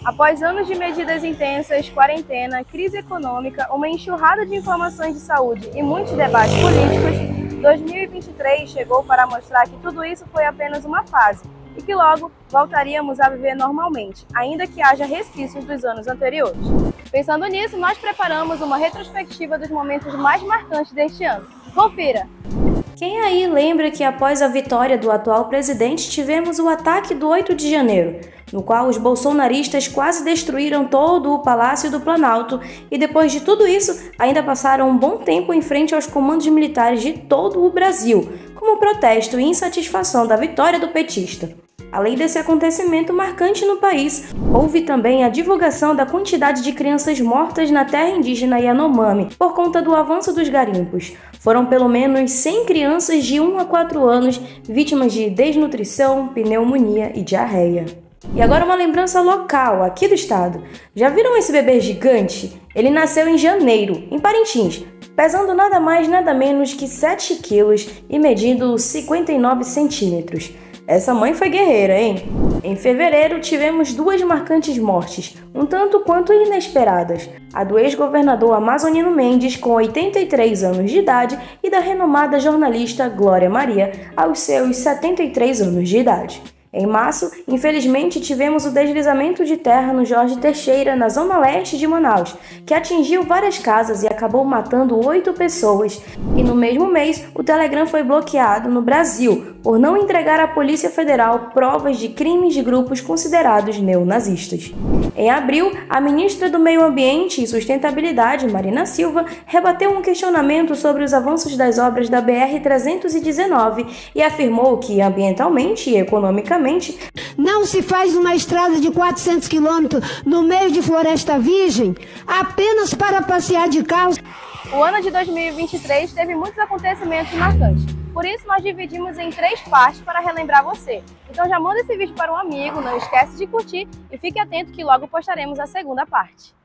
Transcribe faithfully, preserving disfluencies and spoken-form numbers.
Após anos de medidas intensas, quarentena, crise econômica, uma enxurrada de informações de saúde e muitos debates políticos, dois mil e vinte e três chegou para mostrar que tudo isso foi apenas uma fase e que logo voltaríamos a viver normalmente, ainda que haja resquícios dos anos anteriores. Pensando nisso, nós preparamos uma retrospectiva dos momentos mais marcantes deste ano. Confira! Quem aí lembra que após a vitória do atual presidente tivemos o ataque do oito de janeiro, no qual os bolsonaristas quase destruíram todo o Palácio do Planalto e depois de tudo isso ainda passaram um bom tempo em frente aos comandos militares de todo o Brasil, como protesto e insatisfação da vitória do petista. Além desse acontecimento marcante no país, houve também a divulgação da quantidade de crianças mortas na terra indígena Yanomami por conta do avanço dos garimpos. Foram pelo menos cem crianças de um a quatro anos vítimas de desnutrição, pneumonia e diarreia. E agora uma lembrança local, aqui do estado. Já viram esse bebê gigante? Ele nasceu em janeiro, em Parintins, pesando nada mais nada menos que sete quilos e medindo cinquenta e nove centímetros. Essa mãe foi guerreira, hein? Em fevereiro, tivemos duas marcantes mortes, um tanto quanto inesperadas. A do ex-governador Amazonino Mendes, com oitenta e três anos de idade, e da renomada jornalista Glória Maria, aos seus setenta e três anos de idade. Em março, infelizmente, tivemos o deslizamento de terra no Jorge Teixeira, na zona leste de Manaus, que atingiu várias casas e acabou matando oito pessoas. E no mesmo mês, o Telegram foi bloqueado no Brasil por não entregar à Polícia Federal provas de crimes de grupos considerados neonazistas. Em abril, a ministra do Meio Ambiente e Sustentabilidade, Marina Silva, rebateu um questionamento sobre os avanços das obras da B R trezentos e dezenove e afirmou que, ambientalmente e economicamente, não se faz uma estrada de quatrocentos quilômetros no meio de floresta virgem apenas para passear de carro. O ano de dois mil e vinte e três teve muitos acontecimentos marcantes. Por isso, nós dividimos em três partes para relembrar você. Então já manda esse vídeo para um amigo, não esquece de curtir e fique atento que logo postaremos a segunda parte.